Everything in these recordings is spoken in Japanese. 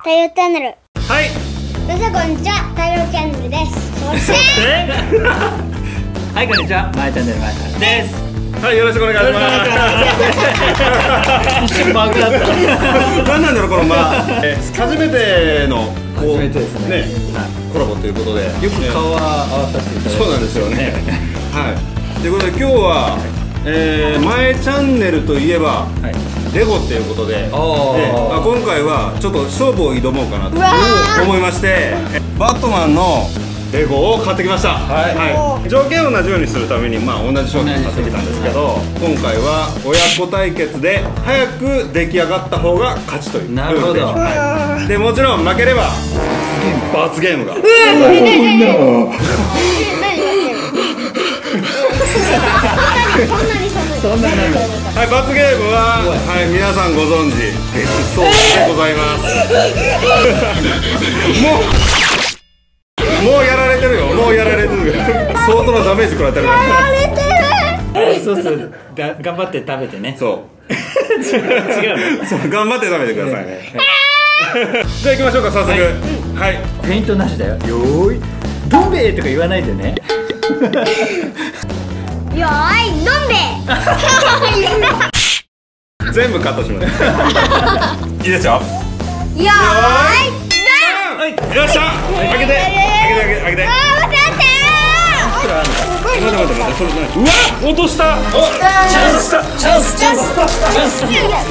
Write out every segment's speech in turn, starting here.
太陽チャンネル。 はい。 皆さんこんにちは、太陽チャンネルです。そしてはい、こんにちは、まえチャンネルまえです。 はい、よろしくお願いします。 一瞬マークだった。 何なんだろうこの初めての初めてですね。 コラボということで、よよく顔は合わせていただいて。 そうなんですよね。はい。ということで今日はまえチャンネルといえばレゴっていうことで、今回はちょっと勝負を挑もうかなと思いまして、バットマンのレゴを買ってきました。はい。条件を同じようにするために同じ商品買ってきたんですけど、今回は親子対決で早く出来上がった方が勝ちという。 なるほど。 でもちろん負ければ罰ゲームが。 そんなにはい、罰ゲームは、はい、皆さんご存知デスソースでございます。もうやられてるよ。もうやられてるよ。相当なダメージ食らってるから。 そうそう、頑張って食べてね。 そう。 違うの。 そう、頑張って食べてくださいね。じゃあ行きましょうか、早速。はい。 フェイントなしだよ。よーい。どん兵衛とか言わないでね。 よーい、どん兵衛。 全部カットします。いいですよ。 よーい、 はい、よっしゃ。開けて、開けて、開けて。待って、それ何？うわ、落とした。チャンス、チャンス、チャンス、チャンス。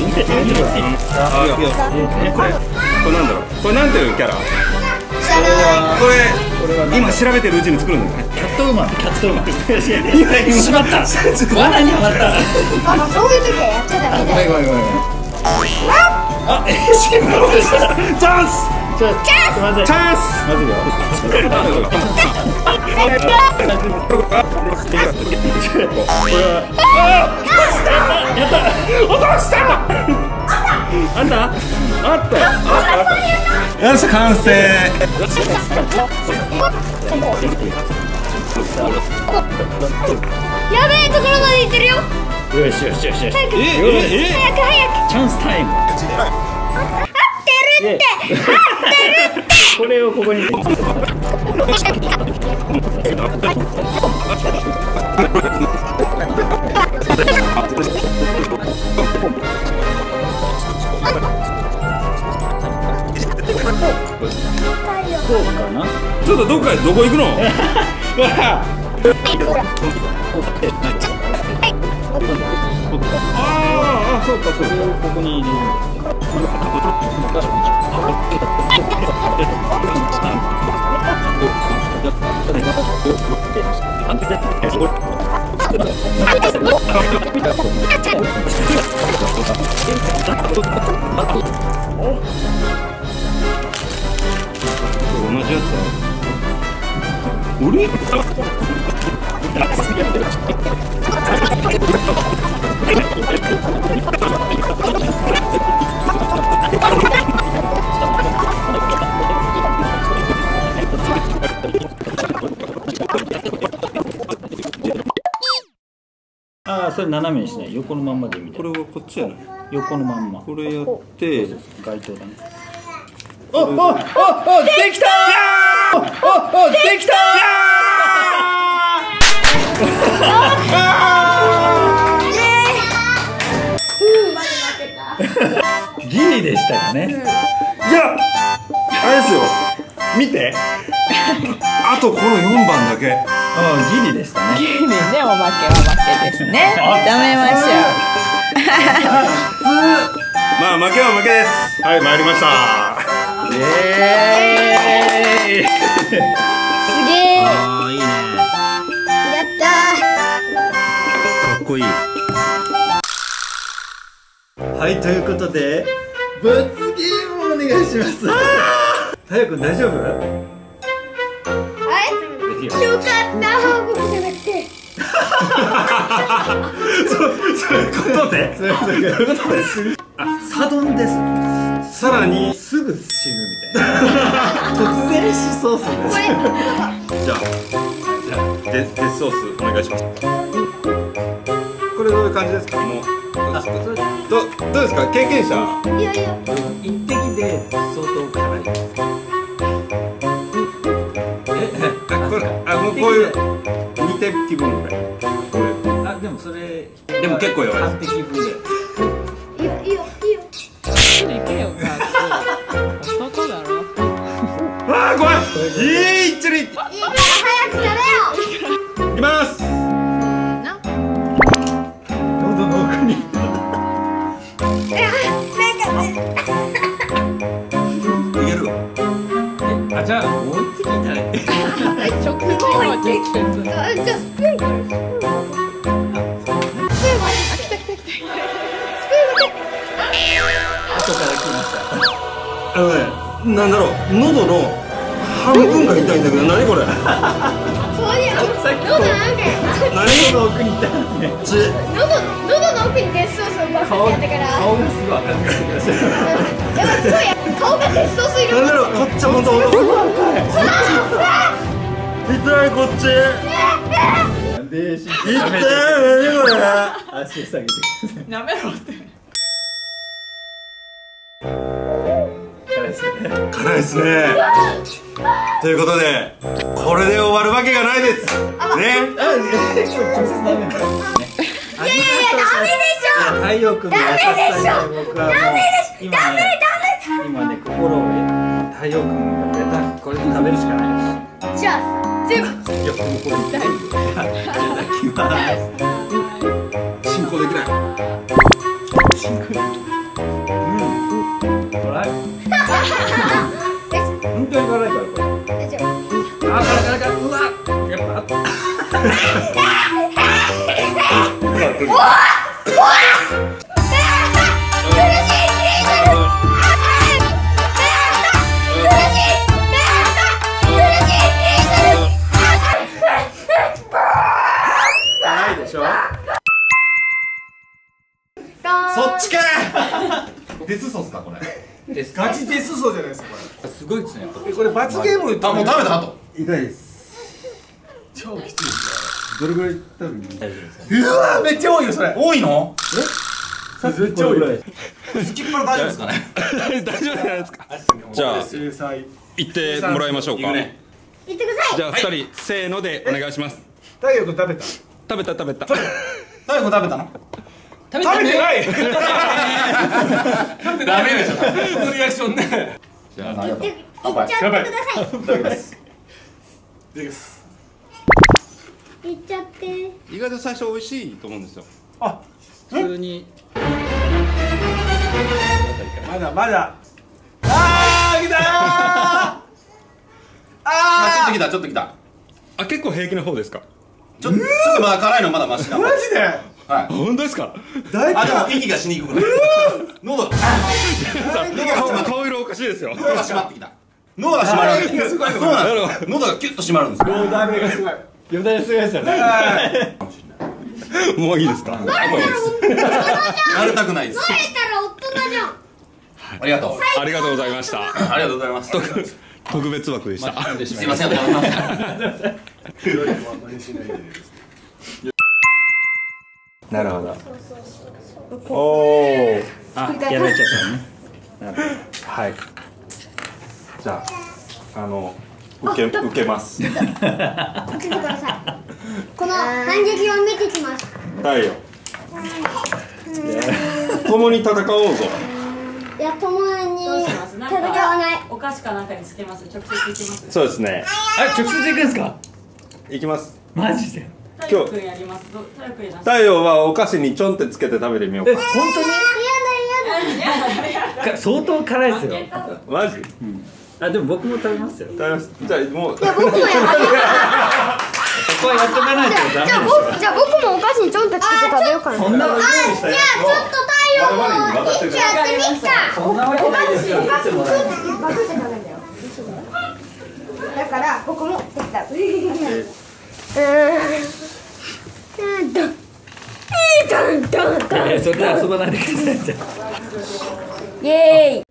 これなんだろう。これなんていうキャラ？これ今調べてるうちに作るんだよね。 キャットウーマン、キャットウーマン。しまった。罠にはまった。 そういう時はやっちゃダメだよ。 ごめん。あ、チャンス。チャンス。チャンス。 チャンス。 まずいよ。やった。落とした。あった。あった。 よし、完成。 やべえところまで行ってるよ。 よし。 早く。 チャンスタイム。 合ってるって。 これをここに。そうかな。 ちょっとどこ行くの？そうか。 ここに入れる。 同じやつだ。俺？ ああ、それ斜めにしない。横のまんまでいいみたいな。 これはこっちじゃない。 横のまんま。 これやって。 街灯だね。 できたー！できたー！ギリでしたよね。 いや、あれですよ。見て。あとこの4番だけ。 ああ、ギリでしたね。 ギリね、おまけは負けですね。認めましょ負けは負けです。はい、参りました。 イエーイ。 すげえ。 ああ、いいね。 やったかっこいい。 はい、ということで罰ゲームお願いします。太陽くん大丈夫？ ー。よかった。報告じゃなくて。 そういうことで。 サドンです。 さらにすぐ死ぬみたいな。突然死そうするんです。 じゃあデスソースお願いします。これどういう感じですか？もうどうですか経験者？ いやいや。 一滴で相当辛い。 これもうこういう2手気分ぐらい。 あ、でもそれでも結構弱い半滴分で。 いいよいいよいいよ。 いけよ、ガー男だろ。 あー怖い。いい一塁。 いいから早くやれよ。 いきます。 喉の奥に。 いける。 あ、じゃあもう一滴いただいて。 直接今直接。 じゃあスプーンからスプーンからスプーンは後から来ました。 なんだろう、喉の半分が痛いんだけど、何これ。 そういう喉なんか何？ 喉の奥にいたね。 喉の奥にデスソースをバカってやったから顔がすごい赤くなってきました。 やばいすごい顔がデスソース色なんだろう、こっち本当。痛いこっち。 で、し痛い何これ。 足下げてください。 やめろって。 辛いですね。 辛いですね。ということで、これで終わるわけがないです。ね。 あ、直接ダメだ。いやいやいや、ダメでしょ。太陽君の優しさに僕はもう今ね心を太陽君がくれたこれで食べるしかないです。 じゃあ全部いや、これ痛い。いただきます。 進行できない。 辛い。本当に辛いからこれ。 大丈夫あ、辛い。うわ、やっぱ。辛いでしょ。 そっちか。デスソースかこれ。 ガチデスソーじゃないですかこすごいですね。 れ。これ罰ゲーム。 あ、もう食べた後。 痛いです。 超きついですどれぐらい食べるの？大丈夫ですか？ ね。うわめっちゃ多いよそれ。 多いの？ めっちゃ多い。 スキッパラ大丈夫ですかね。大丈夫じゃないですか。じゃあ制裁。 行ってもらいましょうか。 言ってくださいじゃあ2人せーのでお願いします。 太陽君食べた。 食べた。 太陽君食べたの？ 食べ食べてない。 ダメでしょ。 このリアクションね。 じゃあ言っちゃってくださいいただきます。 言っちゃって意外と最初美味しいと思うんですよ。 あ、 普通に。 まだまだ。あー来たー。あーちょっときた。あ、結構平気な方ですか。ちょっとまだ辛いのまだマシな。 マジで。 はい。本当ですか。 大あ、でも息がしにくくなる。喉が顔色おかしいですよ。喉が締まってきた。喉が締まる。そうなんです。喉がキュッと締まるんですよ。 もうダメがすごい。 よだれすごいですよね。 もういいですか。慣れたくないです。 バレたら大人じゃんありがとうございました。ありがとうございます。特別枠でした。すいません。なるほど。おお。 あ、やられちゃったね。 はい。じゃあ受けます。 見てくださいこの反撃を見てきます太陽。共に戦おうぞ。 いや共に戦わないお菓子かなんかにつけます。直接いきます。 そうですね。 あ、直接行くんですか？ いきます。 マジで？ 太陽君やります。太陽君やります。 太陽はお菓子にちょんってつけて食べてみようか。 本当に？相当辛いですよ。 マジ？ あ、でも僕も食べますよ。 じゃあもう。 いや僕もやらないそこはやっとかないとダメでしょ。 じゃあ僕もお菓子にちょんとつけて食べようかな。 そんなわけないじゃあちょっと太陽も一気やってみっか。 そんなわけないですよ。 お菓子にちょんとバクって食べるんだよ。だから僕も手伝う。ドンドンドン。 それで遊ばないでください。じゃあ。 イエーイ。